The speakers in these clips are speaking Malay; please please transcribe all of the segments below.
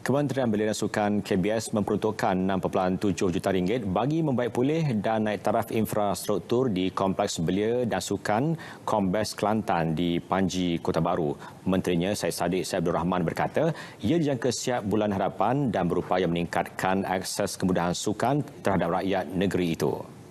Kementerian Belia dan Sukan KBS memperuntukkan RM6.7 juta bagi membaik pulih dan naik taraf infrastruktur di Kompleks Belia dan Sukan Kombes Kelantan di Panji, Kota Baru. Menterinya Syed Saddiq Syed Abdul Rahman berkata ia dijangka siap bulan hadapan dan berupaya meningkatkan akses kemudahan sukan terhadap rakyat negeri itu.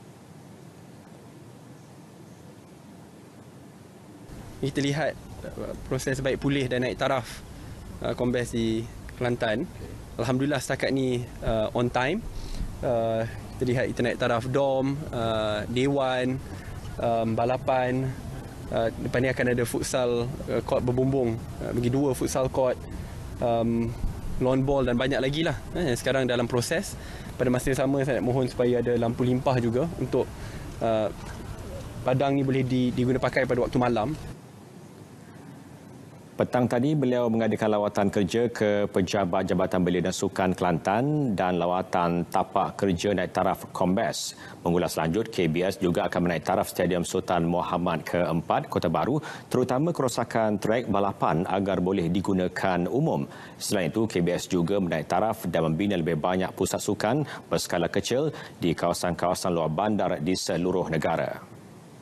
Kita lihat proses baik pulih dan naik taraf Kombes di Kelantan. Alhamdulillah setakat ni on time. Kita lihat kita naik taraf DOM, Dewan, balapan. Lepas ni akan ada futsal court berbumbung, bagi 2 futsal court, lawn ball dan banyak lagi lah. Sekarang dalam proses. Pada masa yang sama saya nak mohon supaya ada lampu limpah juga untuk padang ni boleh diguna pakai pada waktu malam. Petang tadi beliau mengadakan lawatan kerja ke Pejabat Jabatan Belia dan Sukan Kelantan dan lawatan tapak kerja naik taraf Kombes. Mengulas lanjut, KBS juga akan menaik taraf Stadium Sultan Muhammad ke-4 Kota Baru, terutama kerosakan trek balapan agar boleh digunakan umum. Selain itu, KBS juga menaik taraf dan membina lebih banyak pusat sukan berskala kecil di kawasan-kawasan luar bandar di seluruh negara.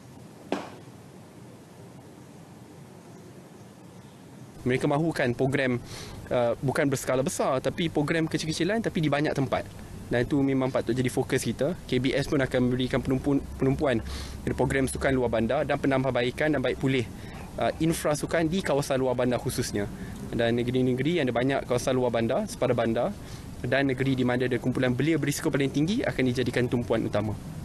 Mereka mahukan program bukan berskala besar tapi program kecil-kecilan tapi di banyak tempat. Dan itu memang patut jadi fokus kita. KBS pun akan memberikan penumpuan program sukan luar bandar dan penambahbaikan dan baik pulih infrasukan di kawasan luar bandar khususnya. Dan negeri-negeri yang ada banyak kawasan luar bandar, sepada bandar dan negeri di mana ada kumpulan belia berisiko paling tinggi akan dijadikan tumpuan utama.